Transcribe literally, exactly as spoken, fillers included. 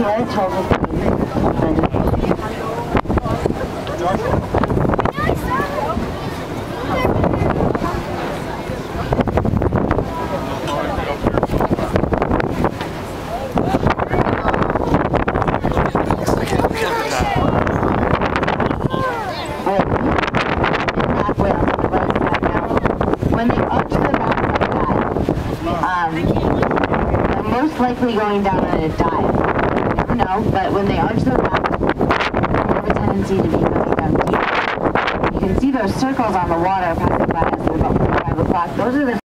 Yeah, it tells us. When they up to the back like that, um, they're most likely going down on a dive. You never know, but when they arch their back, they have a tendency to be going down deep. You can see those circles on the water passing by us at about four or five o'clock. Those are the